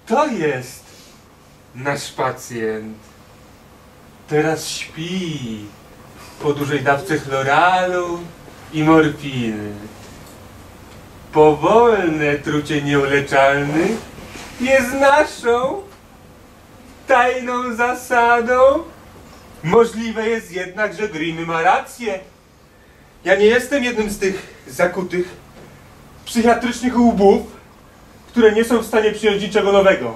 To jest nasz pacjent. Teraz śpi po dużej dawce chloralu i morfiny. Powolne trucie nieuleczalnych jest naszą tajną zasadą. Możliwe jest jednak, że Green ma rację. Ja nie jestem jednym z tych zakutych psychiatrycznych łbów, które nie są w stanie przyjąć niczego nowego.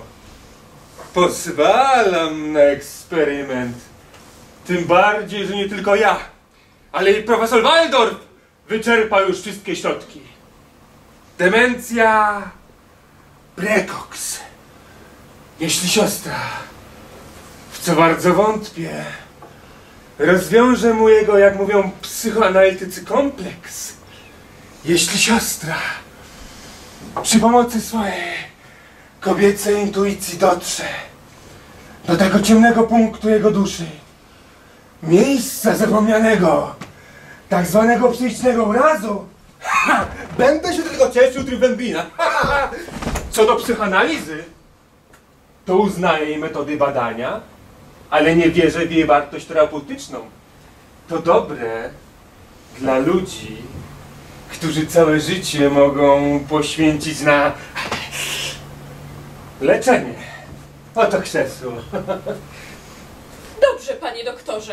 Pozwalam na eksperyment. Tym bardziej, że nie tylko ja, ale i profesor Waldorf wyczerpał już wszystkie środki. Demencja precox. Jeśli siostra, w co bardzo wątpię, rozwiąże mu jego, jak mówią psychoanalitycy, kompleks. Jeśli siostra przy pomocy swojej kobiecej intuicji dotrze do tego ciemnego punktu jego duszy, miejsca zapomnianego, tak zwanego psychicznego urazu, będę się tylko cieszył Tryfenbina. Co do psychoanalizy, to uznaję jej metody badania, ale nie wierzę w jej wartość terapeutyczną. To dobre dla ludzi, którzy całe życie mogą poświęcić na leczenie. Oto krzesło. Dobrze, panie doktorze.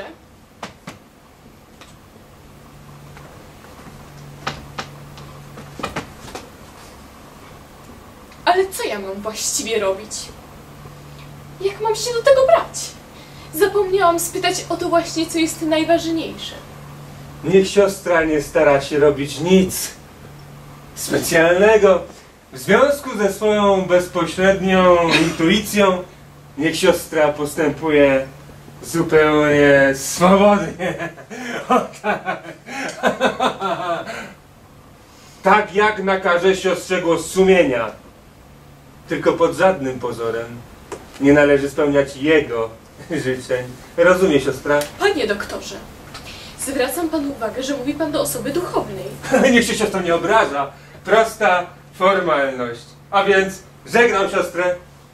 Ale co ja mam właściwie robić? Jak mam się do tego brać? Zapomniałam spytać o to właśnie, co jest najważniejsze. Niech siostra nie stara się robić nic specjalnego. W związku ze swoją bezpośrednią intuicją, niech siostra postępuje zupełnie swobodnie. O tak. Tak jak nakaże siostrze głos sumienia. Tylko pod żadnym pozorem nie należy spełniać jego życzeń. Rozumie siostra? Panie doktorze, zwracam panu uwagę, że mówi pan do osoby duchownej. Niech się siostra nie obraża. Prosta formalność. A więc żegnam siostrę.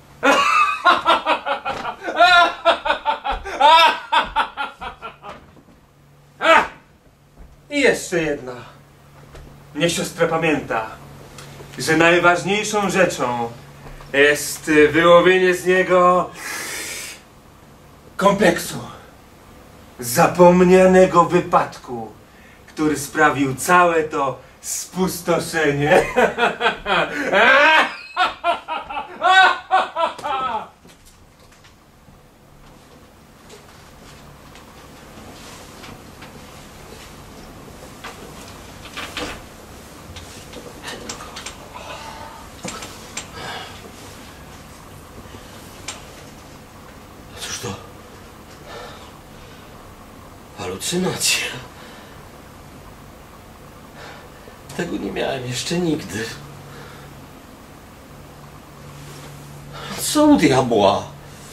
I jeszcze jedna. Niech siostra pamięta, że najważniejszą rzeczą jest wyłowienie z niego kompleksu zapomnianego wypadku, który sprawił całe to spustoszenie. Cóż to? Halucynacja. Tego nie miałem jeszcze nigdy. Co u diabła?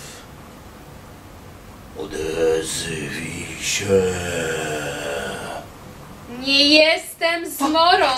Odezwij się. Nie jestem zmorą.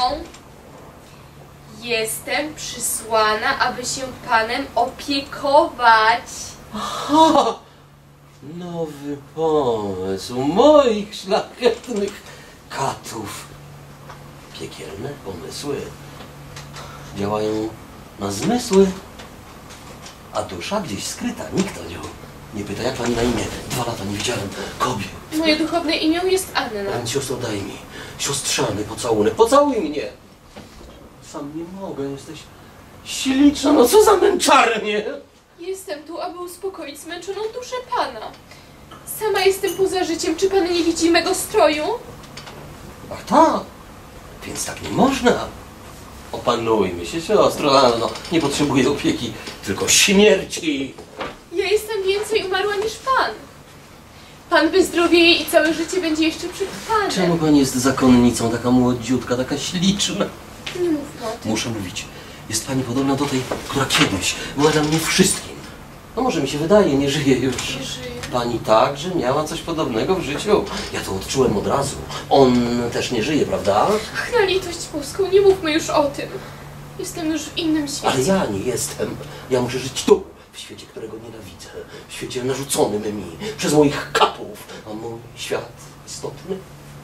Jestem przysłana, aby się panem opiekować. Aha! Nowy pomysł moich szlachetnych katów. Piekielne pomysły działają na zmysły, a dusza gdzieś skryta. Nikt o nią nie pyta, jak pani na imię. 2 lata nie widziałem kobiet. Moje duchowne imię jest Anna. Więc siostro, daj mi siostrzany pocałunek. Pocałuj mnie! Sam nie mogę, jesteś śliczna, no co za męczarnie! Jestem tu, aby uspokoić zmęczoną duszę pana. Sama jestem poza życiem. Czy pan nie widzi mego stroju? Ach tak, więc tak nie można. Opanujmy się, siostro, no, nie potrzebuję opieki, tylko śmierci. Ja jestem więcej umarła niż pan. Pan wyzdrowieje i całe życie będzie jeszcze przed panem. Czemu pani jest zakonnicą, taka młodziutka, taka śliczna? Nie mówmy o tym. Muszę mówić. Jest pani podobna do tej, która kiedyś była dla mnie wszystkim. No może mi się wydaje, nie żyje już. Nie żyje. Pani także miała coś podobnego w życiu. Ja to odczułem od razu. On też nie żyje, prawda? Ach, na litość boską, nie mówmy już o tym. Jestem już w innym świecie. Ale ja nie jestem. Ja muszę żyć tu, w świecie, którego nienawidzę. W świecie narzuconym mi przez moich katów. A mój świat istotny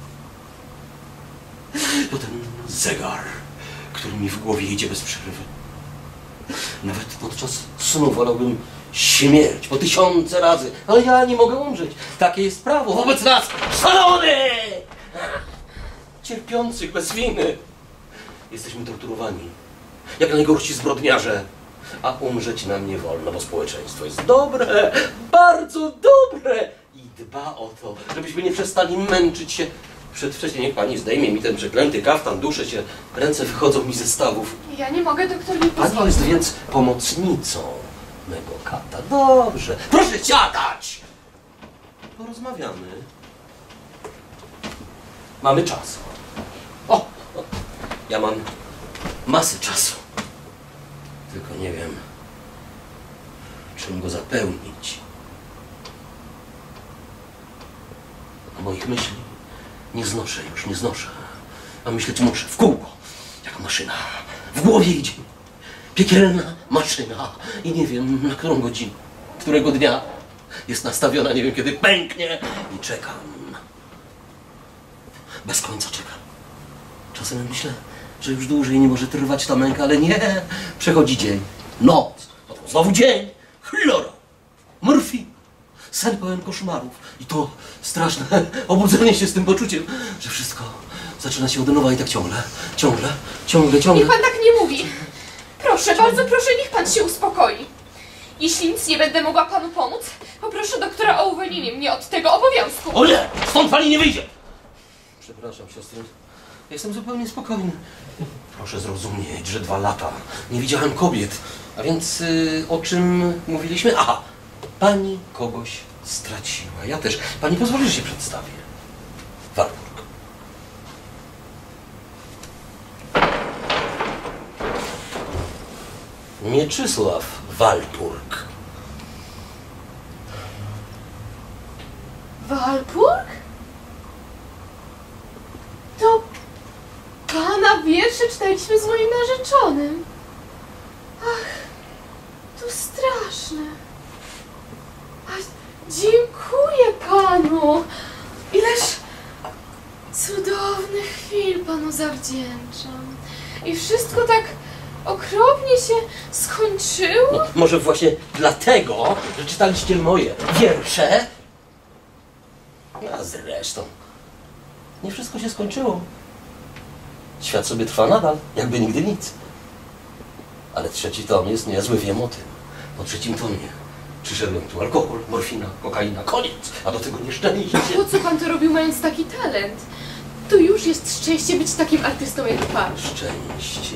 to ten zegar, który mi w głowie idzie bez przerwy. Nawet podczas snu wolałbym śmierć po 1000 razy, ale ja nie mogę umrzeć. Takie jest prawo wobec nas, szalony! Cierpiących bez winy. Jesteśmy torturowani, jak najgorsi zbrodniarze. A umrzeć nam nie wolno, bo społeczeństwo jest dobre, bardzo dobre i dba o to, żebyśmy nie przestali męczyć się przedwcześnie. Niech pani zdejmie mi ten przeklęty kaftan, duszę się, ręce wychodzą mi ze stawów. Ja nie mogę, doktor nie Pani pozwoli. jest więc pomocnicą mego kata. Dobrze, proszę siadać! Porozmawiamy. Mamy czas. O, ja mam masę czasu. Tylko nie wiem, czym go zapełnić. A moich myśli nie znoszę już, nie znoszę. A myśleć muszę w kółko, jak maszyna. W głowie idzie mi piekielna maszyna. I nie wiem, na którą godzinę, którego dnia jest nastawiona, nie wiem kiedy pęknie. I czekam. Bez końca czekam. Czasem myślę, że już dłużej nie może trwać ta męka, ale nie. Przechodzi dzień, noc, potem znowu dzień, chlora, morfina, sen pełen koszmarów. I to straszne obudzenie się z tym poczuciem, że wszystko zaczyna się od nowa i tak ciągle. Niech pan tak nie mówi. Proszę, bardzo proszę, niech pan się uspokoi. Jeśli nic nie będę mogła panu pomóc, poproszę doktora o uwolnienie mnie od tego obowiązku. O nie! Stąd pani nie wyjdzie! Przepraszam, siostry. Jestem zupełnie spokojny. Proszę zrozumieć, że 2 lata nie widziałem kobiet. A więc o czym mówiliśmy? Aha! Pani kogoś straciła. Ja też. Pani pozwoli, że się przedstawię. Warburg. Mieczysław Walpurg. Walpurg? To pana wiersze czytaliśmy z moim narzeczonym. Ach, to straszne. A dziękuję panu. Ileż cudownych chwil panu zawdzięczam. I wszystko tak okropnie się skończyło. Może właśnie dlatego, że czytaliście moje wiersze? A zresztą, nie wszystko się skończyło. Świat sobie trwa nadal, jakby nigdy nic. Ale 3. tom jest niezły, wiem o tym. Po 3. tomie przyszedłem tu alkohol, morfina, kokaina, koniec, a do tego nieszczęście. Po co pan to robił, mając taki talent? To już jest szczęście być takim artystą jak pan. Szczęście.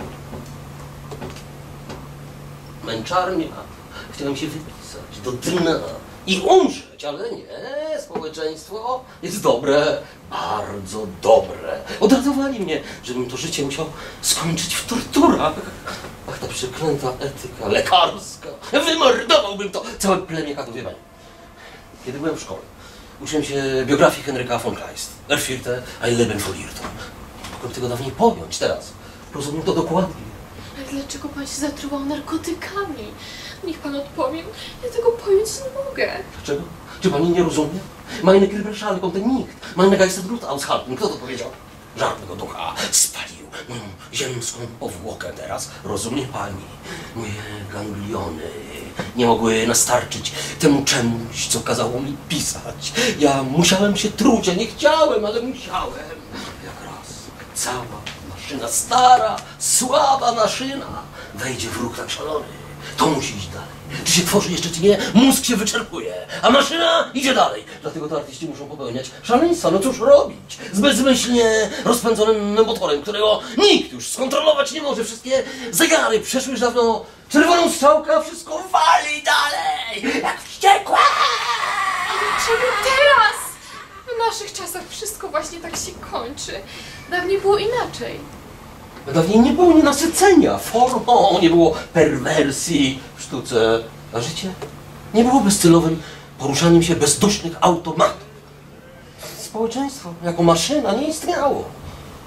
Męczarnia. Chciałem się wypisać do dna i umrzeć, ale nie. Społeczeństwo jest dobre, bardzo dobre. Odratowali mnie, żebym to życie musiał skończyć w torturach. Ach, ta przeklęta etyka lekarska. Wymordowałbym to całe plemię katów, wie pani. Kiedy byłem w szkole, uczyłem się biografii Henryka von Kleist. Er vierte ein Leben von Irrtum. Mogłem tego dawniej pojąć, teraz rozumiem to dokładnie. Ale dlaczego pan się zatruwał narkotykami? Niech pan odpowie. Ja tego pojąć nie mogę. Dlaczego? Czy pani nie rozumie? Meine Kriegerschale kommt nikt. Meine Geister Blut aushalten. Kto to powiedział? Żadnego ducha spalił moją ziemską powłokę teraz. Rozumie pani? Moje gangliony nie mogły nastarczyć temu czemuś, co kazało mi pisać. Ja musiałem się truć, ja nie chciałem, ale musiałem. Jak raz cała maszyna, stara, słaba maszyna wejdzie w ruch tak szalony, to musi iść dalej. Czy się tworzy jeszcze, czy nie, mózg się wyczerpuje, a maszyna idzie dalej. Dlatego to artyści muszą popełniać szaleństwa. No cóż robić z bezmyślnie rozpędzonym motorem, którego nikt już skontrolować nie może. Wszystkie zegary przeszły już dawno czerwoną strzałkę, a wszystko wali dalej, jak wściekłe. Czemu teraz? W naszych czasach wszystko właśnie tak się kończy. Dawniej było inaczej. Dawniej nie było nienasycenia formą, nie było perwersji w sztuce, a życie nie było bezcelowym poruszaniem się bezdusznych automatów. Społeczeństwo jako maszyna nie istniało.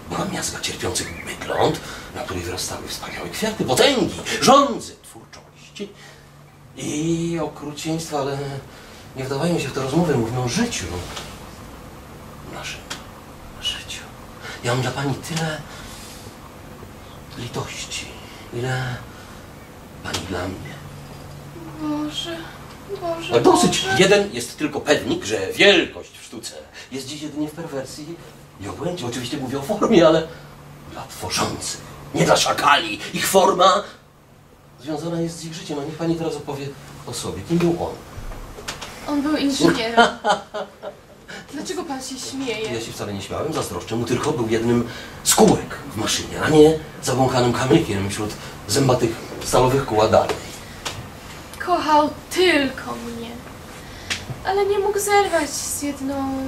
Była miazga cierpiących wygląd, na której wyrastały wspaniałe kwiaty, potęgi, żądzy, twórczości i okrucieństwa, ale nie wdawajmy się w tę rozmowę, mówimy o życiu. Naszym życiu. Ja mam dla pani tyle litości, ile pani dla mnie. Boże, Boże, Ale dosyć. Boże. Jeden jest tylko pewnik, że wielkość w sztuce jest dziś jedynie w perwersji i obłędzie. Oczywiście mówię o formie, ale dla tworzących, nie dla szakali. Ich forma związana jest z ich życiem, a niech pani teraz opowie o sobie. Kim był on? On był inżynierem. Dlaczego pan się śmieje? Ja się wcale nie śmiałem, zazdroszczę mu, tylko był jednym z kółek w maszynie, a nie zabłąkanym kamykiem wśród zębatych stalowych kół dalej. Kochał tylko mnie. Ale nie mógł zerwać z jedną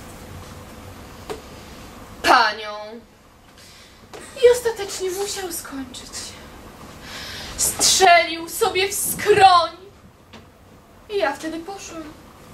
panią. I ostatecznie musiał skończyć. Strzelił sobie w skroń. I ja wtedy poszłam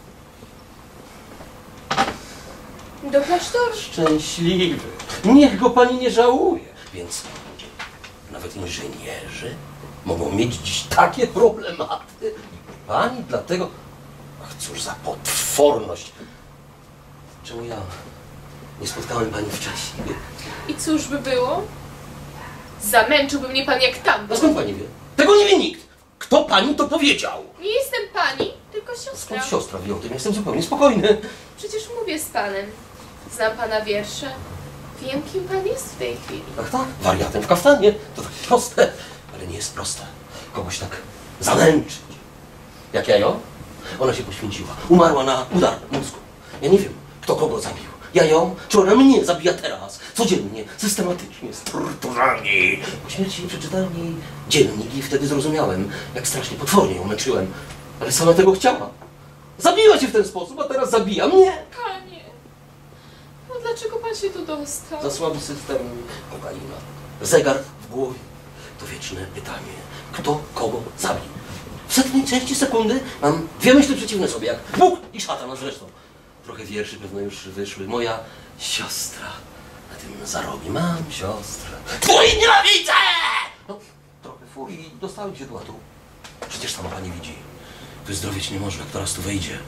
do klasztoru. Szczęśliwy. Niech go pani nie żałuje. Więc nawet inżynierzy mogą mieć dziś takie problematy. Pani dlatego... Ach, cóż za potworność. Czemu ja nie spotkałem pani wcześniej? I cóż by było? Zamęczyłby mnie pan jak tam. A skąd pani wie? Tego nie wie nikt. Kto pani to powiedział? Nie jestem pani, tylko siostra. Skąd siostra wie o tym? Jestem zupełnie spokojny. Przecież mówię z panem. Znam pana wiersze. Wiem, kim pan jest w tej chwili. Ach tak, wariatem w kaftanie. To takie proste, ale nie jest proste. Kogoś tak zamęczyć. Jak Jajo? Ona się poświęciła. Umarła na udar mózgu. Ja nie wiem, kto kogo zabił. Ja ją, czy ona mnie zabija teraz? Codziennie, systematycznie, z torturami. Po śmierci przeczytałem jej dziennik i wtedy zrozumiałem, jak strasznie potwornie ją męczyłem. Ale sama tego chciała. Zabiła się w ten sposób, a teraz zabija mnie. Panie, no dlaczego pan się tu dostał? Za słaby system, kokaina. Zegar w głowie. To wieczne pytanie. Kto kogo zabił? W setnej części sekundy mam dwie myśli przeciwne sobie, jak Bóg i szatan zresztą. Trochę wierszy pewno już wyszły. Moja siostra na tym zarobi. Mam siostrę. Twój nienawidzę! No, trochę furii dostałem się do ładu. Przecież sama pani widzi. Wyzdrowieć nie można, kto raz tu wejdzie.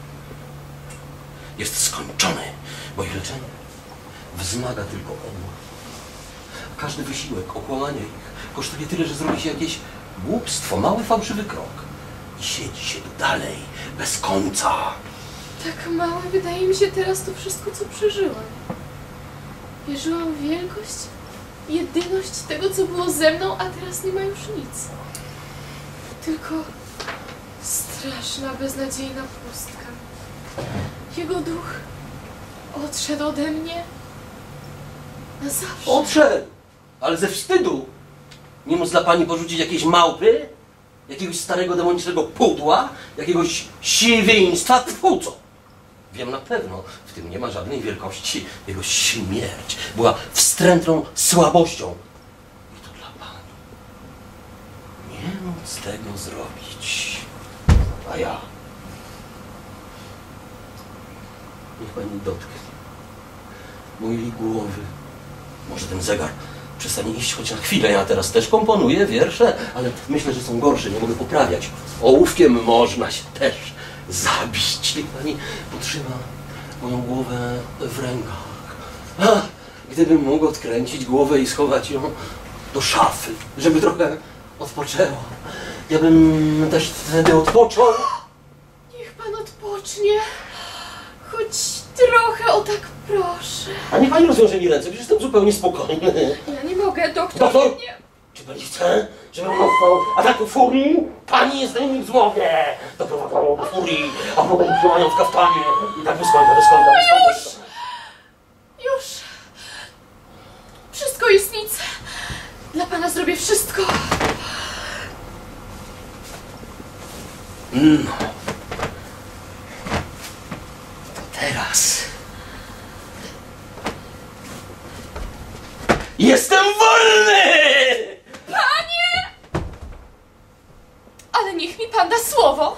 Jest skończony, bo ich leczenie wzmaga tylko obłęd. Każdy wysiłek, okłamanie ich kosztuje tyle, że zrobi się jakieś głupstwo, mały fałszywy krok. I siedzi się tu dalej, bez końca. Tak małe wydaje mi się teraz to wszystko, co przeżyłam. Wierzyłam w wielkość, jedyność tego, co było ze mną, a teraz nie ma już nic. Tylko straszna, beznadziejna pustka. Jego duch odszedł ode mnie na zawsze. Odszedł, ale ze wstydu. Nie móc dla pani porzucić jakiejś małpy, jakiegoś starego demonicznego pudła, jakiegoś siwieństwa, tfu co? Wiem na pewno, w tym nie ma żadnej wielkości. Jego śmierć była wstrętną słabością. I to dla pani. Nie móc tego zrobić. A ja. Niech pani dotknie mojej głowy. Może ten zegar przestanie iść choć na chwilę. Ja teraz też komponuję wiersze, ale myślę, że są gorsze. Nie mogę poprawiać. Ołówkiem można się też zabić. Niech pani potrzyma moją głowę w rękach. A, gdybym mógł odkręcić głowę i schować ją do szafy, żeby trochę odpoczęła. Ja bym też wtedy odpoczął. Niech pan odpocznie. Choć trochę, o tak proszę. A niech pani rozwiąże mi ręce, przecież jestem zupełnie spokojny. Ja nie mogę, doktor. Doktor? Nie. Czy pani chce, żebym dostał ataku furii? Pani jest nimi w zmowie. Doprowadzało do furii, a potem trzymają w kaftanie. I tak bez końca. Już. Wszystko jest nic. Dla pana zrobię wszystko. No. To teraz. Jestem wolny! Panie! Ale niech mi pan da słowo,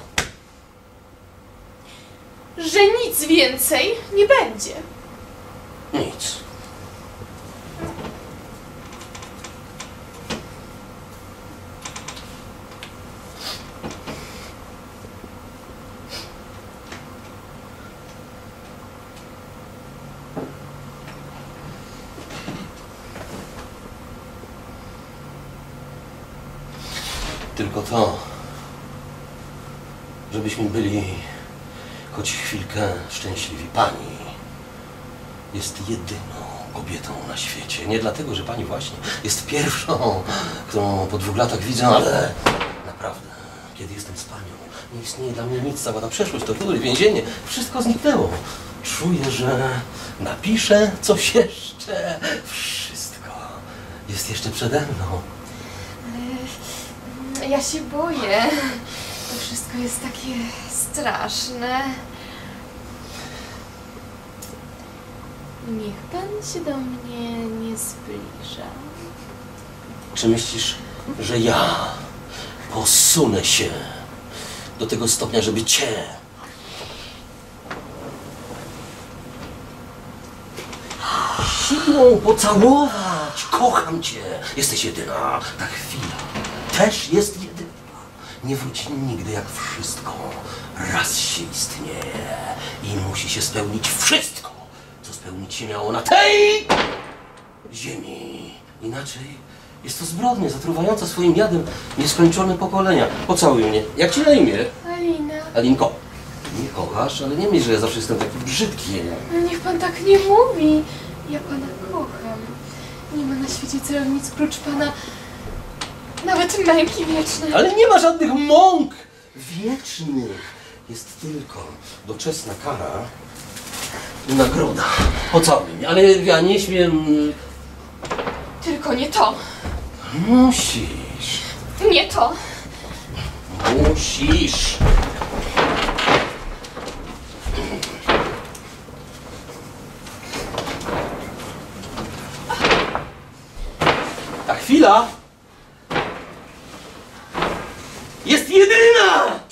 że nic więcej nie będzie. Nic. Tylko to, żebyśmy byli choć chwilkę szczęśliwi. Pani jest jedyną kobietą na świecie. Nie dlatego, że pani właśnie jest pierwszą, którą po 2 latach widzę, ale naprawdę, kiedy jestem z panią, nie istnieje dla mnie nic. Cała ta przeszłość, tortury, więzienie, wszystko zniknęło. Czuję, że napiszę coś jeszcze. Wszystko jest jeszcze przede mną. Ja się boję. To wszystko jest takie straszne. Niech pan się do mnie nie zbliża. Czy myślisz, że ja posunę się do tego stopnia, żeby cię siłą pocałować? Kocham cię. Jesteś jedyna. Ta chwila też jest jedyna. Nie wróci nigdy, jak wszystko raz się istnieje i musi się spełnić wszystko, co spełnić się miało na tej ziemi. Inaczej jest to zbrodnia zatruwająca swoim jadem nieskończone pokolenia. Pocałuj mnie. Jak ci na imię? Alina. Alinko, nie kochasz, ale nie myśl, że ja zawsze jestem taki brzydki. Niech pan tak nie mówi. Ja pana kocham. Nie ma na świecie celownic prócz pana. Nawet męki wieczne. Ale nie ma żadnych mąk wiecznych. Jest tylko doczesna kara i nagroda. Pocałuj mnie, ale ja nie śmiem... Tylko nie to. Musisz. Nie to. Musisz. Ta chwila jest jedyna!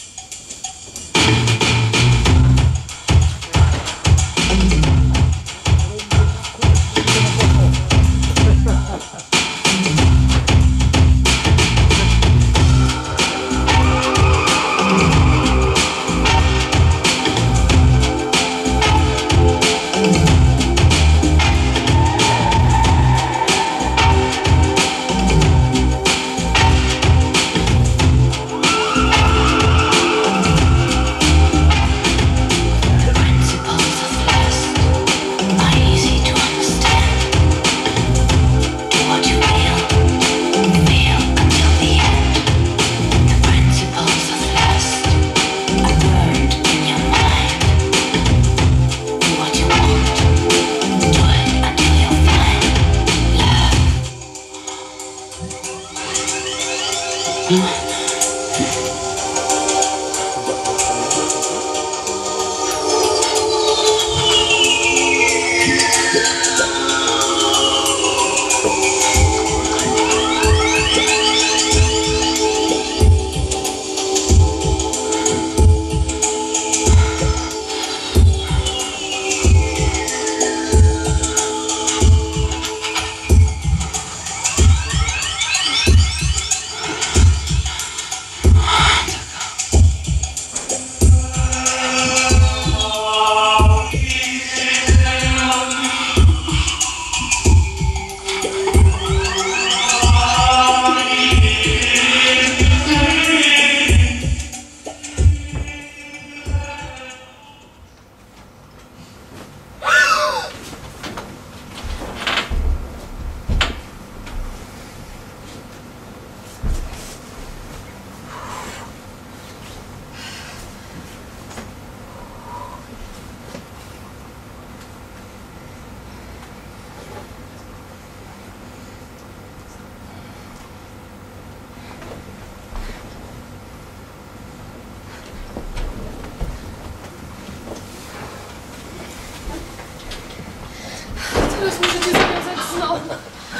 Teraz możecie zawiązać znowu.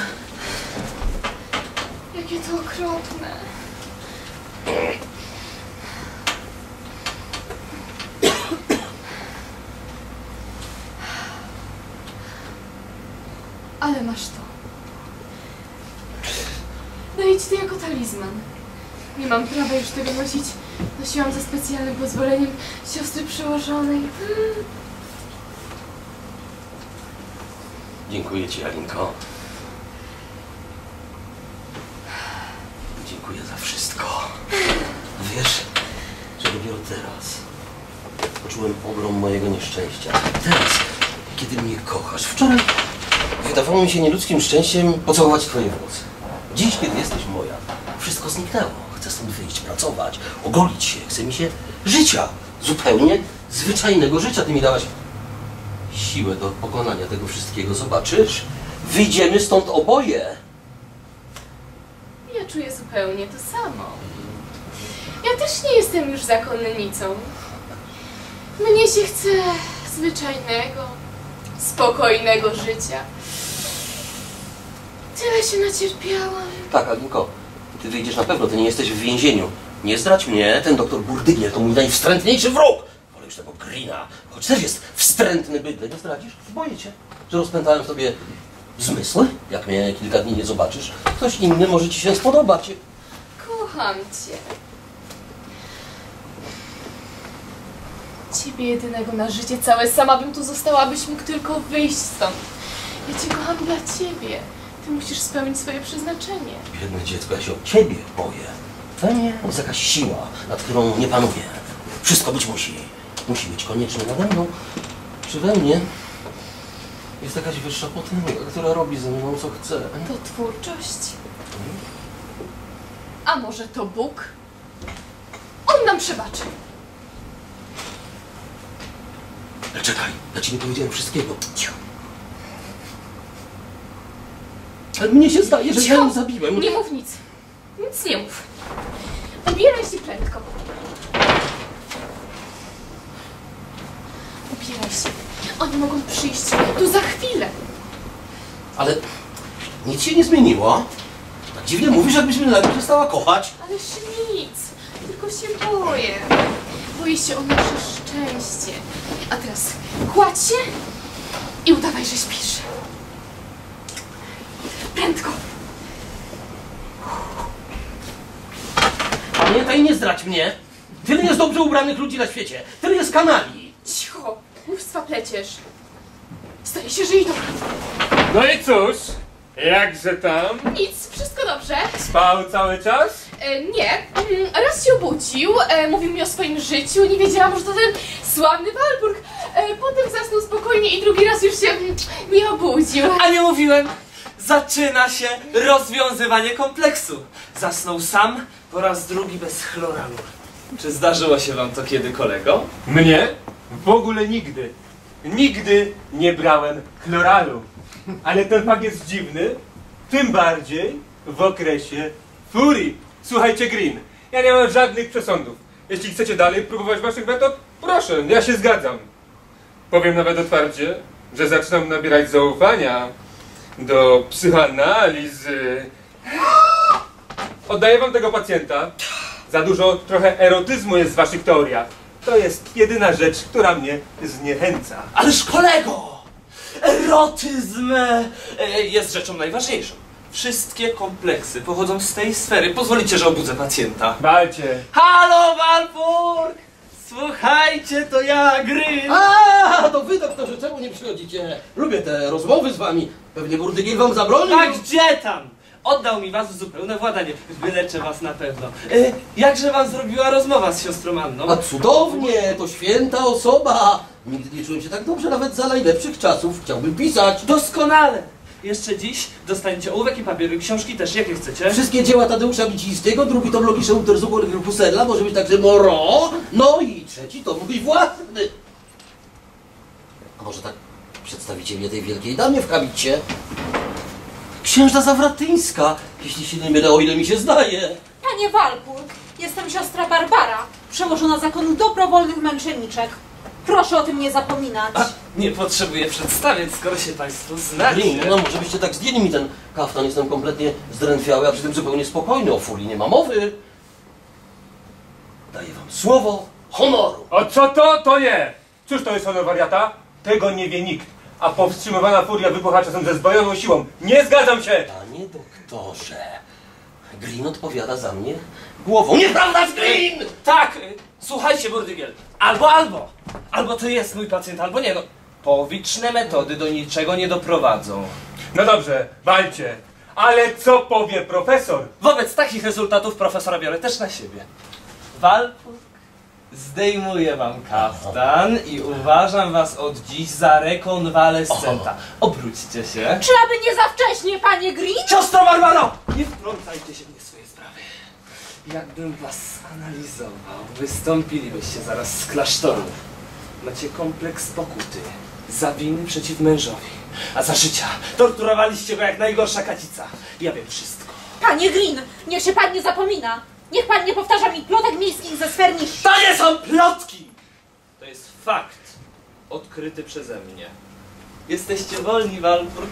Jakie to okropne. Ale masz to. Daję ci to jako talizman. Nie mam prawa już tego nosić. Nosiłam za specjalnym pozwoleniem siostry przełożonej. Dziękuję ci, Alinko. Dziękuję za wszystko. Wiesz, że dopiero teraz poczułem ogrom mojego nieszczęścia. Teraz, kiedy mnie kochasz. Wczoraj wydawało mi się nieludzkim szczęściem pocałować twoje włosy. Dziś, kiedy jesteś moja, wszystko zniknęło. Chcę stąd wyjść, pracować, ogolić się. Chce mi się życia. Zupełnie zwyczajnego życia. Ty mi dałaś siłę do pokonania tego wszystkiego. Zobaczysz? Wyjdziemy stąd oboje. Ja czuję zupełnie to samo. Ja też nie jestem już zakonnicą. Mnie się chce zwyczajnego, spokojnego życia. Tyle się nacierpiałam. Tak, Alinko, ty wyjdziesz na pewno, ty nie jesteś w więzieniu. Nie zdradź mnie, ten doktor Burdygiel to mój najwstrętniejszy wróg. Wolę już tego Greena, choć też jest wstrętny bydle. Nie zdradzisz? Boję cię, że rozpętałem w tobie zmysły. Jak mnie kilka dni nie zobaczysz, ktoś inny może ci się spodobać. Kocham cię. Ciebie jedynego na życie całe. Sama bym tu została, abyś mógł tylko wyjść stąd. Ja cię kocham dla ciebie. Ty musisz spełnić swoje przeznaczenie. Biedne dziecko, ja się o ciebie boję. We mnie jest jakaś siła, nad którą nie panuję. Wszystko być musi. Musi być koniecznie nade mną. Czy we mnie jest jakaś wyższa potęga, która robi ze mną co chce? To twórczość. A może to Bóg? On nam przebaczy. Ale czekaj, ja ci nie powiedziałem wszystkiego. Cicho. Ale mnie się zdaje, że ja ją zabiłem. Nie mów nic. Nic nie mów. Ubieraj się prędko. Ubieraj się. Oni mogą przyjść tu za chwilę. Ale nic się nie zmieniło. Tak dziwnie mówisz, jakbyś mnie nagle przestała kochać. Ależ nic. Tylko się boję. Boję się o nasze szczęście. A teraz kładź się i udawaj, że śpisz. Prędko. Pamiętaj, nie zdradź mnie. Tyle jest dobrze ubranych ludzi na świecie. Tyle jest kanali. Cicho. Głupstwa pleciesz. Zdaje się, że idą. No i cóż, jakże tam? Nic, wszystko dobrze. Spał cały czas? Nie. Raz się obudził, mówił mi o swoim życiu, nie wiedziałam, że to ten sławny Walpurg. Potem zasnął spokojnie i drugi raz już się nie obudził. A nie mówiłem! Zaczyna się rozwiązywanie kompleksu. Zasnął sam, po raz drugi bez chloralu. Czy zdarzyło się wam to kiedy, kolego? Mnie? W ogóle nigdy. Nigdy nie brałem chloralu. Ale ten fakt jest dziwny, tym bardziej w okresie furii. Słuchajcie, Green, ja nie mam żadnych przesądów. Jeśli chcecie dalej próbować waszych metod, proszę, ja się zgadzam. Powiem nawet otwarcie, że zaczynam nabierać zaufania do psychoanalizy. Oddaję wam tego pacjenta. Za dużo trochę erotyzmu jest w waszych teoriach. To jest jedyna rzecz, która mnie zniechęca. Ależ kolego! Erotyzm jest rzeczą najważniejszą. Wszystkie kompleksy pochodzą z tej sfery. Pozwolicie, że obudzę pacjenta. Walcie. Halo, Walpurg! Słuchajcie, to ja, Gryn! A, to wy, doktorze, czemu nie przychodzicie? Lubię te rozmowy z wami. Pewnie Burdygiel wam zabronił. A gdzie tam? Oddał mi was w zupełne władanie. Wyleczę was na pewno. Jakże wam zrobiła rozmowa z siostrą Anną? A cudownie, to święta osoba. Nigdy nie czułem się tak dobrze, nawet za najlepszych czasów. Chciałbym pisać. Doskonale! Jeszcze dziś dostaniecie ołówek i papier i książki też, jakie chcecie. Wszystkie dzieła Tadeusza Wicińskiego, drugi tom Logisza Untersuchung Husserla, może być także Moro, no i trzeci tom mój własny. A może tak przedstawicie mnie tej wielkiej damie w habicie? Księżna Zawratyńska, jeśli się nie mylę, o ile mi się zdaje. Panie Walpurg, jestem siostra Barbara, przełożona zakonu dobrowolnych męczenniczek. Proszę o tym nie zapominać. Nie potrzebuję przedstawiać, skoro się państwo znacie. Blin, no może byście tak zdjęli mi ten kaftan, jestem kompletnie zdrętwiały, a przy tym zupełnie spokojny, o furii nie ma mowy. Daję wam słowo honoru. O co to? To nie! Cóż to jest honor wariata? Tego nie wie nikt. A powstrzymywana furia wybucha czasem ze zbrojoną siłą. Nie zgadzam się! Panie doktorze, Green odpowiada za mnie głową. Nieprawdaż, Green! Tak, słuchajcie, Burdygiel. Albo. Albo to jest mój pacjent, albo nie. No, połowiczne metody do niczego nie doprowadzą. No dobrze, walcie. Ale co powie profesor? Wobec takich rezultatów profesora biorę też na siebie. Walpurg, zdejmuję wam kaftan i uważam was od dziś za rekonwalescenta. Obróćcie się. Czy aby nie za wcześnie, panie Green? Siostro Barbaro! Nie wtrącajcie się w nie swoje sprawy. Jakbym was analizował, wystąpilibyście zaraz z klasztoru. Macie kompleks pokuty za winy przeciw mężowi, a za życia torturowaliście go jak najgorsza kacica. Ja wiem wszystko. Panie Green, niech się pan nie zapomina. Niech pan nie powtarza mi plotek miejskich ze sfer niższych. To nie są plotki! To jest fakt odkryty przeze mnie. Jesteście wolni, Walpurg.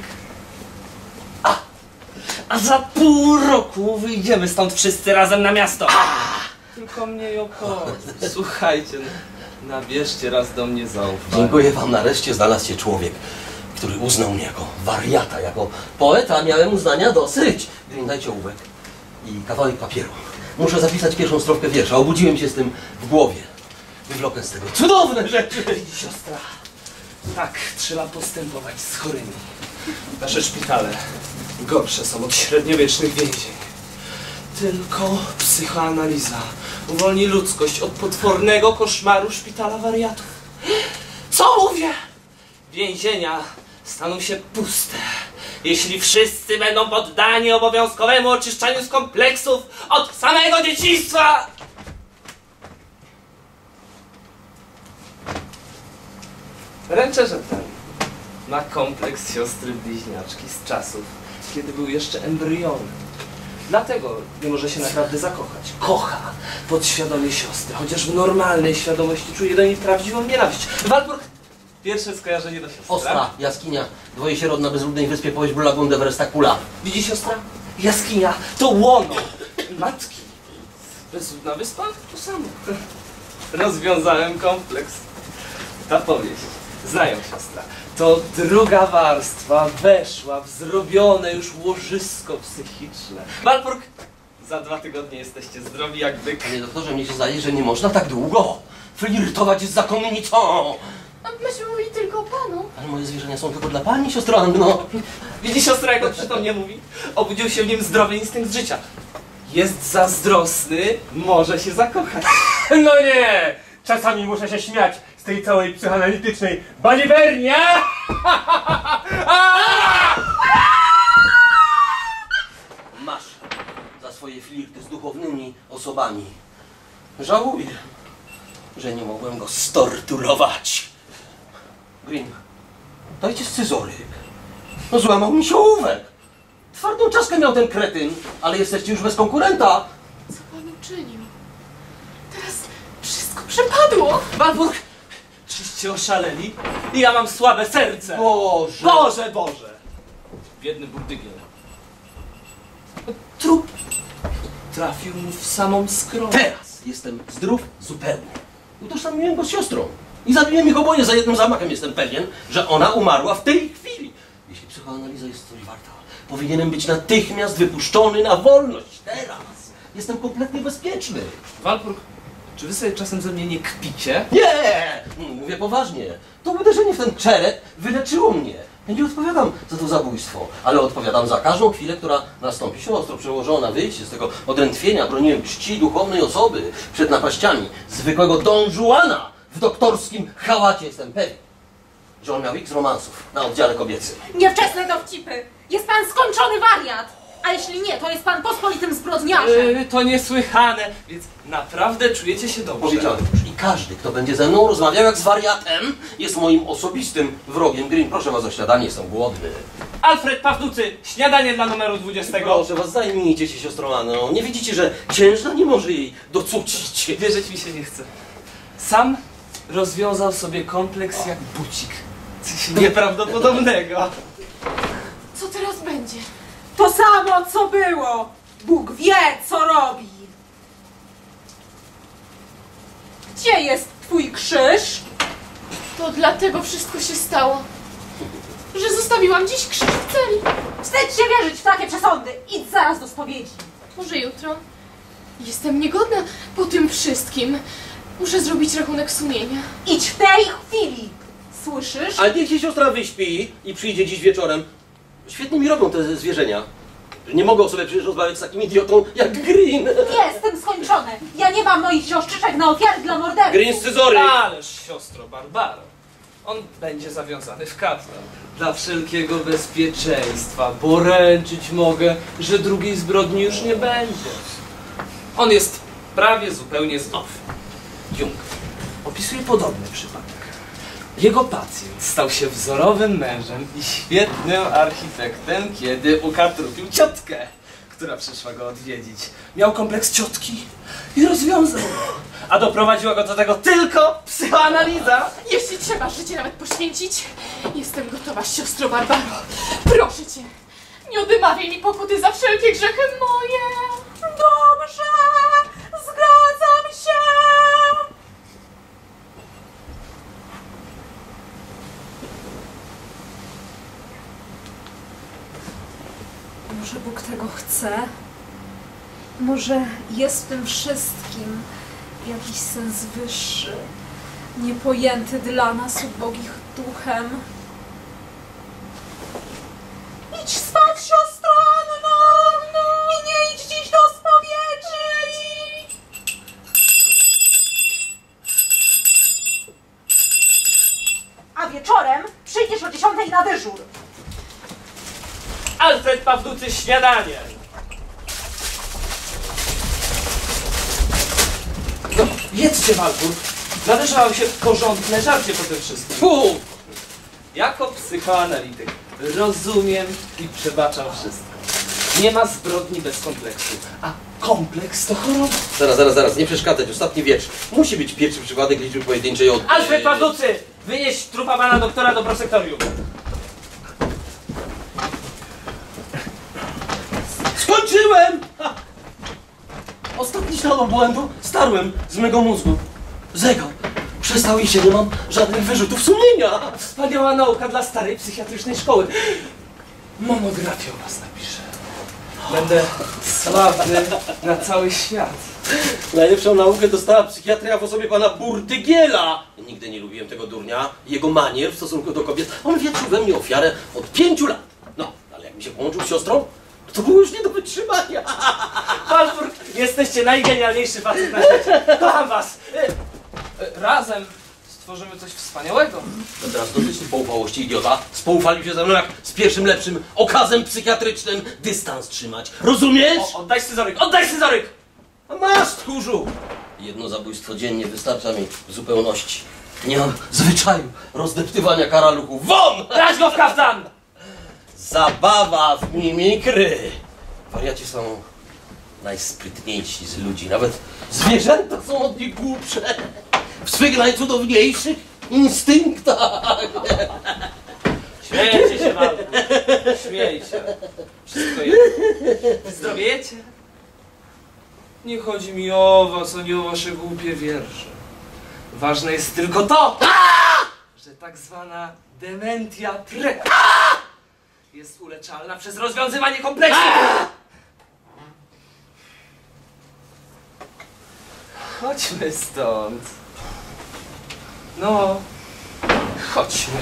A za pół roku wyjdziemy stąd wszyscy razem na miasto. Tylko mnie i obchodzi. Słuchajcie, nabierzcie raz do mnie zaufanie. Dziękuję wam, nareszcie znalazł się człowiek, który uznał mnie jako wariata, jako poeta. Miałem uznania dosyć. Green, dajcie ołówek i kawałek papieru. Muszę zapisać pierwszą strofkę wiersza. Obudziłem się z tym w głowie. Wywlokę z tego cudowne rzeczy. Siostra, tak trzeba postępować z chorymi. Nasze szpitale gorsze są od średniowiecznych więzień. Tylko psychoanaliza uwolni ludzkość od potwornego koszmaru szpitala wariatów. Co mówię? Więzienia staną się puste, jeśli wszyscy będą poddani obowiązkowemu oczyszczaniu z kompleksów od samego dzieciństwa. Ręczę, że ten ma kompleks siostry bliźniaczki z czasów, kiedy był jeszcze embrionem. Dlatego nie może się naprawdę zakochać. Kocha podświadomie siostrę, chociaż w normalnej świadomości czuje do niej prawdziwą nienawiść. Walpurg, pierwsze skojarzenie do siostry. Ostra, jaskinia, dwoje sierot na bezludnej wyspie powiedź Lagundę Werestakula. Widzi siostra? Jaskinia to łono matki. Bezludna wyspa? To samo. Rozwiązałem kompleks. Ta powieść, znają siostra, to druga warstwa weszła w zrobione już łożysko psychiczne. Walpurg, za 2 tygodnie jesteście zdrowi jak byk. Panie doktorze, mnie się zdaje, że nie można tak długo flirtować z zakonnicą. A myśmy mówili tylko o panu. Ale moje zwierzenia są tylko dla pani, siostro Anno. Widzi siostra, jak on przytomnie mówi? Obudził się w nim zdrowy instynkt życia. Jest zazdrosny, może się zakochać. No nie! Czasami muszę się śmiać z tej całej psychoanalitycznej baliwerni, a? Masz za swoje flirty z duchownymi osobami. Żałuję, że nie mogłem go storturować. Green, dajcie scyzoryk. No złamał mi się ołówek. Twardą czaszkę miał ten kretyn, ale jesteście już bez konkurenta. Co pan uczynił? Teraz wszystko przepadło. Walpurg, czyście oszaleli? Ja mam słabe serce. Boże! Boże, Boże! Biedny burdygiel. Trup trafił mu w samą skronę. Teraz jestem zdrów zupełnie. Utożsamiłem go z siostrą. I zabiłem ich oboje za jednym zamachem. Jestem pewien, że ona umarła w tej chwili. Jeśli psychoanaliza jest coś warta, powinienem być natychmiast wypuszczony na wolność. Teraz jestem kompletnie bezpieczny. Walpurg, czy wy sobie czasem ze mnie nie kpicie? Nie! Mówię poważnie. To uderzenie w ten czerep wyleczyło mnie. Ja nie odpowiadam za to zabójstwo, ale odpowiadam za każdą chwilę, która nastąpi. Siostro przełożona, wyjście z tego odrętwienia. Broniłem czci duchownej osoby przed napaściami zwykłego Don Juana w doktorskim chałacie. Jestem pewien, że on miał x romansów na oddziale kobiecym. Niewczesne dowcipy. Jest pan skończony wariat. A jeśli nie, to jest pan pospolitym zbrodniarzem. To niesłychane, więc naprawdę czujecie się dobrze. Powiedziałem już. I każdy, kto będzie ze mną rozmawiał jak z wariatem, jest moim osobistym wrogiem. Green, proszę was o śniadanie, jestem głodny. Alfred Pawnucy, śniadanie dla numeru 20. Proszę was, zajmijcie się siostrą Anną. Nie widzicie, że ciężar nie może jej docucić? Wierzyć mi się nie chce. Sam rozwiązał sobie kompleks jak bucik. Coś nieprawdopodobnego. Co teraz będzie? To samo, co było. Bóg wie, co robi. Gdzie jest twój krzyż? To dlatego wszystko się stało, że zostawiłam dziś krzyż w celi. Wstydź się wierzyć w takie przesądy. Idź zaraz do spowiedzi. Może jutro? Jestem niegodna po tym wszystkim. Muszę zrobić rachunek sumienia. Idź w tej chwili. Słyszysz? Ale niech się siostra wyśpi i przyjdzie dziś wieczorem. Świetnie mi robią te zwierzenia. że nie mogą sobie przecież rozmawiać z takim idiotą jak Green. Nie, jestem skończony. Ja nie mam moich siostrzyczek na ofiary dla morderców. Green, scyzoryk! Ależ, siostro Barbaro, on będzie zawiązany w kaftan. Dla wszelkiego bezpieczeństwa, bo ręczyć mogę, że drugiej zbrodni już nie będzie. On jest prawie zupełnie zdrowy. Jung opisuje podobny przypadek. Jego pacjent stał się wzorowym mężem i świetnym architektem, kiedy ukatrupił ciotkę, która przyszła go odwiedzić. Miał kompleks ciotki i rozwiązał go. A doprowadziła go do tego tylko psychoanaliza. Jeśli trzeba życie nawet poświęcić, jestem gotowa, siostro Barbaro. Proszę cię, nie odmawiaj mi pokuty za wszelkie grzechy moje. Dobrze, zgadzam się. Może Bóg tego chce? Może jest w tym wszystkim jakiś sens wyższy, niepojęty dla nas ubogich duchem? Idź spać, siostro Anno! Nie idź dziś do spowiedzi! A wieczorem przyjdziesz o 10:00 na dyżur. Alfred Pawlucy, śniadanie. No, jedzcie, Walpur. Należało się porządne żarcie po tym wszystkim. Fu! Jako psychoanalityk rozumiem i przebaczam wszystko. Nie ma zbrodni bez kompleksu, a kompleks to choroba. Zaraz, nie przeszkadzać. Ostatni wiersz. Musi być pierwszy przypadek liczby pojedynczej od... Alfred Pawlucy, wynieś trupa pana doktora do prosektorium. Skończyłem! Ha! Ostatni ślad obłędu starłem z mego mózgu. Zegar. Przestał iść, nie mam żadnych wyrzutów sumienia. Wspaniała nauka dla starej psychiatrycznej szkoły. Monografię o was napiszę. Będę sławny na cały świat. Najlepszą naukę dostała psychiatria w osobie pana Burdygiela. Nigdy nie lubiłem tego durnia, jego manier w stosunku do kobiet. On wietrzył we mnie ofiarę od 5 lat. No, ale jak mi się połączył z siostrą, to było już nie do wytrzymania. Walpur, jesteście najgenialniejszy facet na świecie. Kocham was. Razem stworzymy coś wspaniałego. To teraz dosyć tych poufałości, idiota. Spoufalił się ze mną jak z pierwszym lepszym okazem psychiatrycznym. Dystans trzymać. Rozumiesz? Oddaj scyzoryk, oddaj scyzoryk! A masz, tchórzu! Jedno zabójstwo dziennie wystarcza mi w zupełności. Nie mam zwyczaju rozdeptywania karaluchów. Won! Brać go w kaftan! Zabawa w mimikry! Wariaci są najsprytniejsi z ludzi. Nawet zwierzęta są od nich głupsze. W swych najcudowniejszych instynktach. Śmiejcie się, Walpur. Śmiejcie. Wszystko jedno. Zdrowiejecie? Nie chodzi mi o was, ani o wasze głupie wiersze. Ważne jest tylko to, że tak zwana dementia precox jest uleczalna przez rozwiązywanie kompleksu. Chodźmy stąd. No, chodźmy.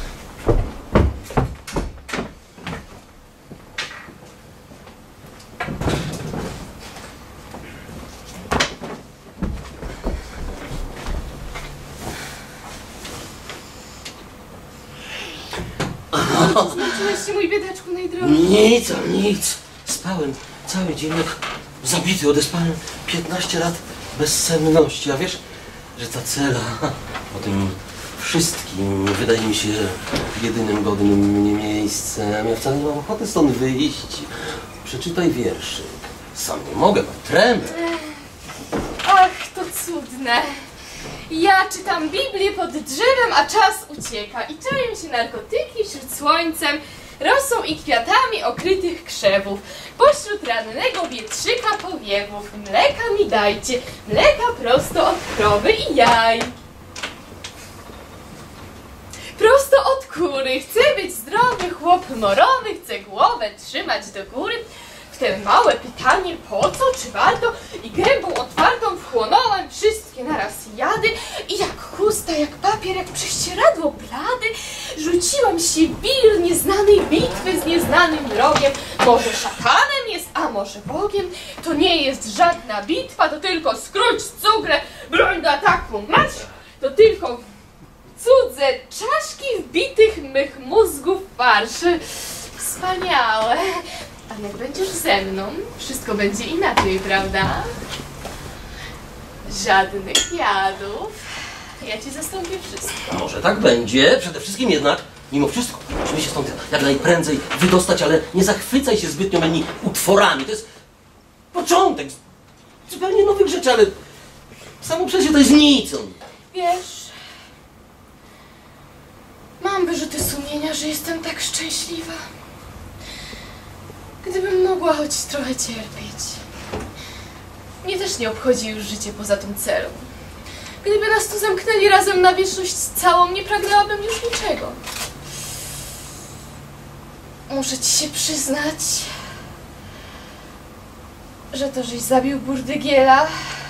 Zmęczyłeś się, mój biedaczku najdroższy. Nic. Spałem cały dzień jak zabity, odespałem 15 lat bezsenności. A wiesz, że ta cela po tym wszystkim wydaje mi się jedynym godnym mnie miejscem. Ja wcale nie mam ochoty stąd wyjść. Przeczytaj wierszyk. Sam nie mogę, mam tremę. Ach, to cudne. Ja czytam Biblię pod drzewem, a czas ucieka. I czają się narkotyki wśród słońcem, rosą i kwiatami okrytych krzewów. Pośród rannego wietrzyka powiewów. Mleka mi dajcie, mleka prosto od krowy i jaj. Prosto od kury, chcę być zdrowy, chłop morowy, chcę głowę trzymać do góry. Wtem małe pytanie, po co, czy warto? I gębą otwartą wchłonąłem wszystkie naraz jady i jak chusta, jak papier, jak prześcieradło blady, rzuciłam się w wir nieznanej bitwy z nieznanym wrogiem, może szatanem jest, a może Bogiem. To nie jest żadna bitwa, to tylko skróć cugrę, broń do ataku. Mać, to tylko cudze czaszki wbitych mych mózgów farszy. Wspaniałe. A jak będziesz ze mną, wszystko będzie inaczej, prawda? Żadnych jadów. Ja ci zastąpię wszystko. Może tak będzie, przede wszystkim jednak, mimo wszystko, musimy się stąd jak najprędzej wydostać, ale nie zachwycaj się zbytnio mymi utworami. To jest początek zupełnie nowych rzeczy, ale samo przez się to jest nic. Wiesz, mam wyrzuty sumienia, że jestem tak szczęśliwa. Gdybym mogła choć trochę cierpieć. Mnie też nie obchodzi już życie poza tym celem. Gdyby nas tu zamknęli razem na wieczność całą, nie pragnęłabym już niczego. Muszę ci się przyznać, że to, żeś zabił Burdygiela,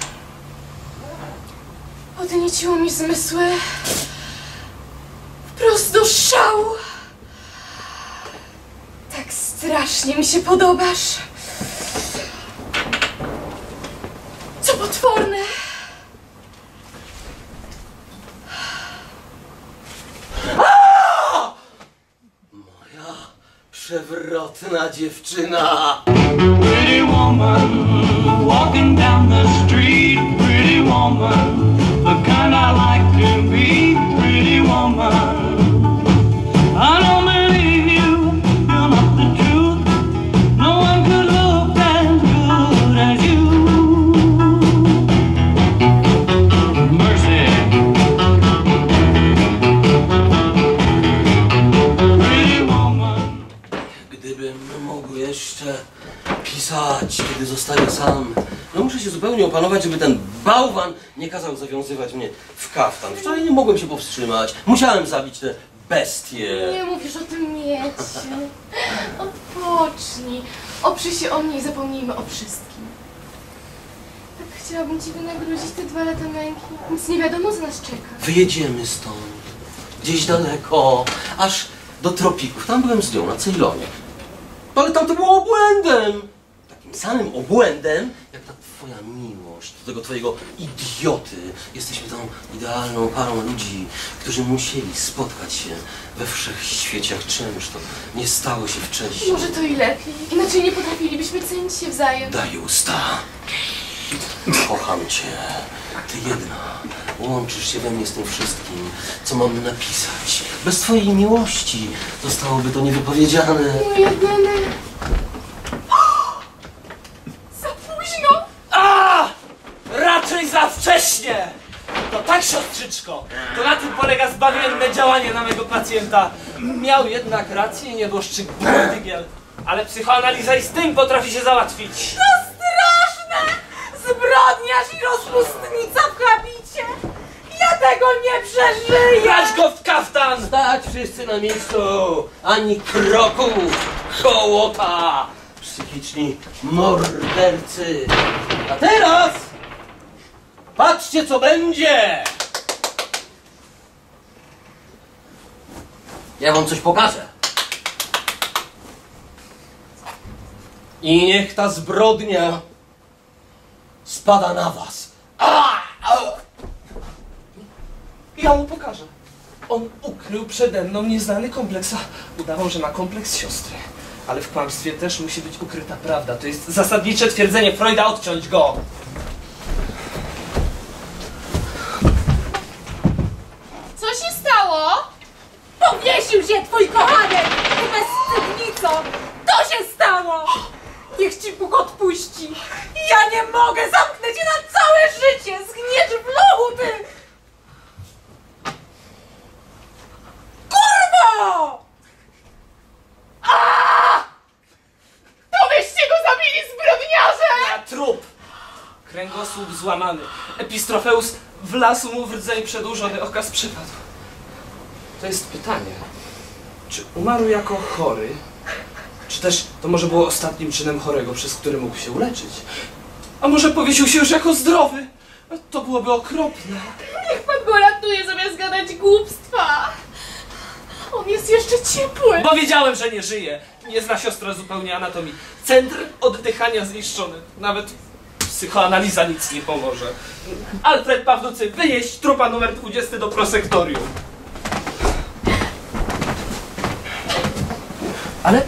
podnieciło mi zmysły wprost do szału. Tak strasznie mi się podobasz. Co potworne. Moja przewrotna dziewczyna. Pretty woman, walking down the street. Pretty woman, the kind I like to be. Pretty woman, I don't believe you, you're not the truth. No one could look as good as you. Mercy. Pretty woman. Gdybym mógł jeszcze pisać, kiedy zostaję sam. No muszę się zupełnie opanować, żeby ten bałwan nie kazał zawiązywać mnie w kaftan. Wczoraj nie mogłem się powstrzymać. Musiałem zabić te bestie. Nie mówisz o tym mieciu. Odpocznij. Oprzyj się o mnie i zapomnijmy o wszystkim. Tak chciałabym ci wynagrodzić te 2 lata męki. Nic nie wiadomo, co nas czeka. Wyjedziemy stąd. Gdzieś daleko. Aż do tropików. Tam byłem z nią, na Ceylonie. Ale tam to było obłędem. Takim samym obłędem, jak ta twoja miłość do tego twojego idioty. Jesteśmy tą idealną parą ludzi, którzy musieli spotkać się we wszechświeciach. Czymż to nie stało się wcześniej. Może to i lepiej. Inaczej nie potrafilibyśmy cenić się wzajem. Daj usta. Kocham cię. Ty jedna. Łączysz się we mnie z tym wszystkim, co mam napisać. Bez twojej miłości zostałoby to niewypowiedziane. Mój jedyny. Za późno! A! Raczej za wcześnie! No tak, siostrzyczko, to na tym polega zbawienne działanie na mego pacjenta. Miał jednak rację nieboszczyk Burdygiel, ale psychoanaliza i z tym potrafi się załatwić. To straszne! Zbrodniarz i rozpustnica w habicie! Ja tego nie przeżyję! Brać go w kaftan! Stać wszyscy na miejscu! Ani kroku! Hołota! Psychiczni mordercy! A teraz patrzcie, co będzie! Ja wam coś pokażę. I niech ta zbrodnia spada na was. Ja mu pokażę. On ukrył przede mną nieznany kompleks, a udawał, że ma kompleks siostry. Ale w kłamstwie też musi być ukryta prawda. To jest zasadnicze twierdzenie Freuda, odciąć go. Co się stało? Powiesił się twój kochanek! Ty bezwstydnico! To się stało! Niech ci Bóg odpuści! Ja nie mogę! Zamknę cię na całe życie! Zgniesz w lochu, ty! Kurwo! To wyście go zabili, zbrodniarze! Na trup! Kręgosłup złamany. Epistrofeus wlasł mu w rdzeń przedłużony, okaz przepadł. To jest pytanie, czy umarł jako chory, czy też to może było ostatnim czynem chorego, przez który mógł się uleczyć? A może powiesił się już jako zdrowy? To byłoby okropne. Niech pan go ratuje, zamiast gadać głupstwa. On jest jeszcze ciepły. Bo wiedziałem, że nie żyje. Nie zna siostra zupełnie anatomii. Centr oddychania zniszczony. Nawet psychoanaliza nic nie pomoże. Alfred Pawlucy, wynieść trupa numer 20 do prosektorium. Ale...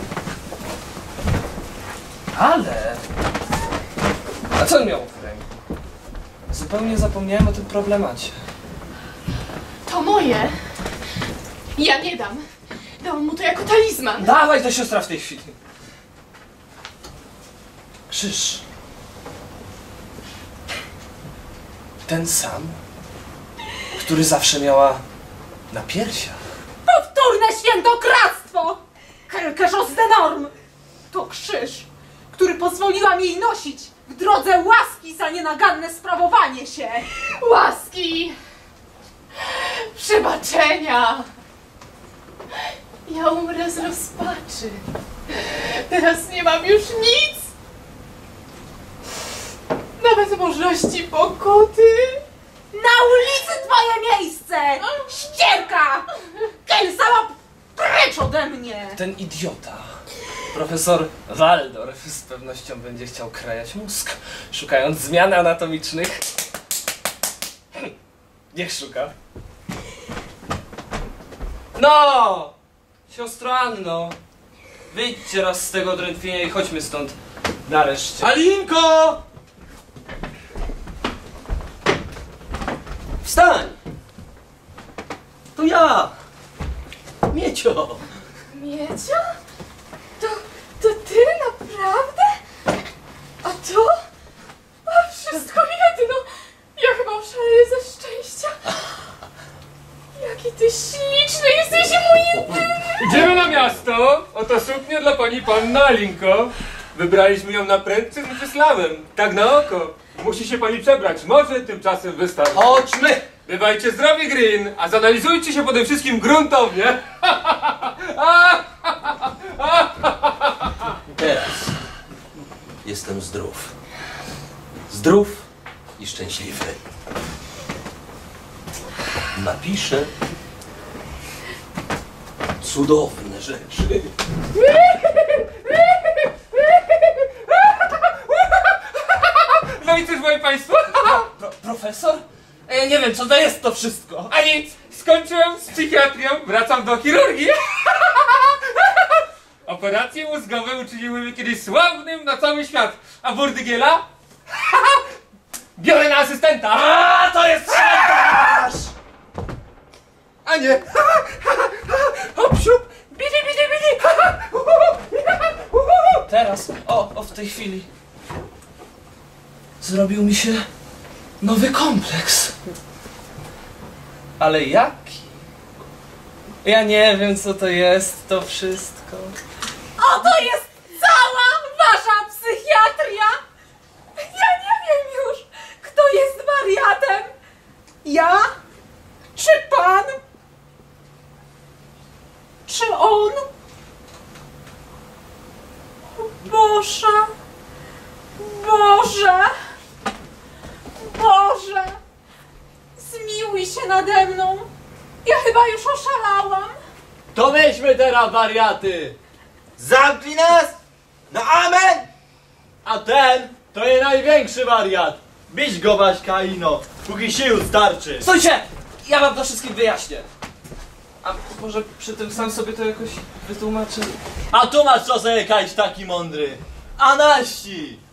A co on miał w ręku? Zupełnie zapomniałem o tym problemacie. To moje. Ja nie dam. Dałam mu to jako talizman. Dawaj to siostra w tej chwili. Krzyż. Ten sam, który zawsze miała na piersiach. Powtórne świętokradztwo! Quelque chose d'énorme! To krzyż, który pozwoliłam jej nosić w drodze łaski za nienaganne sprawowanie się. Łaski! Przebaczenia! Ja umrę z rozpaczy. Teraz nie mam już nic. Nawet możliwości pokuty. Na ulicy twoje miejsce! Ścierka! Kelsała precz ode mnie! Ten idiota, profesor Waldorf, z pewnością będzie chciał krajać mózg, szukając zmian anatomicznych. Niech szuka. No! Siostro Anno, wyjdźcie raz z tego drętwienia i chodźmy stąd nareszcie. Alinko! Wstań! To ja! Miecio! Miecia? To ty naprawdę? A to? A wszystko jedno. Ja chyba oszaleję ze szczęścia. Jaki ty śliczny jesteś, mój jedyny. Idziemy na miasto. Oto suknia dla pani panna Alinko. Wybraliśmy ją na prędce z Mieczysławem. Tak na oko. Musi się pani przebrać. Może tymczasem wystarczy. Chodźmy! Bywajcie zdrowi, Green, a zanalizujcie się przede wszystkim gruntownie. Teraz jestem zdrów. Zdrów i szczęśliwy. Napiszę cudowne rzeczy. No i cóż, moi państwo? Profesor? Ja nie wiem, co to jest to wszystko. A nic, skończyłem z psychiatrią, wracam do chirurgii. Operacje mózgowe uczyniły mnie kiedyś sławnym na cały świat. A Burdygiela? Biorę na asystenta. A, to jest szantaż! A nie. Hop, siup. Bidi, bidi, bidi. Teraz, w tej chwili zrobił mi się nowy kompleks. Ale jaki? Ja nie wiem, co to jest, to wszystko. Oto jest cała wasza psychiatria! Ja nie wiem już, kto jest wariatem. Ja? Czy pan? Czy on? Boże! Boże! Boże! Zmiłuj się nade mną! Ja chyba już oszalałam! To myśmy teraz wariaty! Zamknij nas! Na amen! A ten to jest największy wariat! Bić go, Baśka, Ino, póki sił starczy! Stójcie! Ja wam to wszystkim wyjaśnię. A może przy tym sam sobie to jakoś wytłumaczę? A tu masz co sobie kajś taki mądry! Anaści!